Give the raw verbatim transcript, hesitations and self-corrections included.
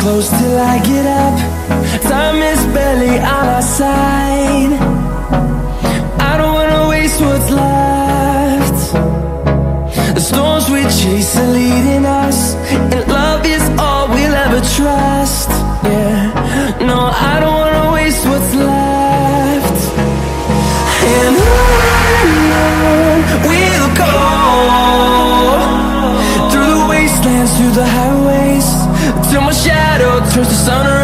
close till I get up. Time is barely on our side. I don't wanna waste what's left. The storms we chase are leading us, and love is all we'll ever trust. Yeah, no, I don't wanna waste what's left. And on we'll go, through the wastelands, through the highways, till my shadow turns to sun